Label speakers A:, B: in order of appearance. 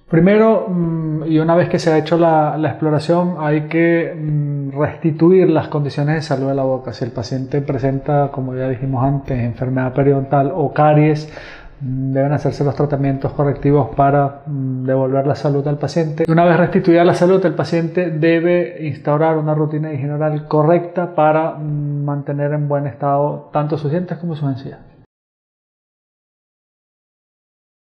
A: Primero, y una vez que se ha hecho la exploración, hay que restituir las condiciones de salud de la boca. Si el paciente presenta, como ya dijimos antes, enfermedad periodontal o caries, deben hacerse los tratamientos correctivos para devolver la salud al paciente. Una vez restituida la salud, el paciente debe instaurar una rutina de higiene oral correcta para mantener en buen estado tanto sus dientes como sus encías.